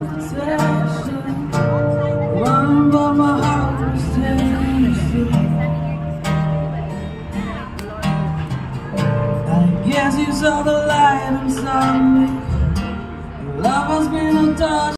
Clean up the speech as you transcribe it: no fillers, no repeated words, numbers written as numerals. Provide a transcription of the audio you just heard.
One but my heart was changed. I guess you saw the light inside me. Love has been a touch.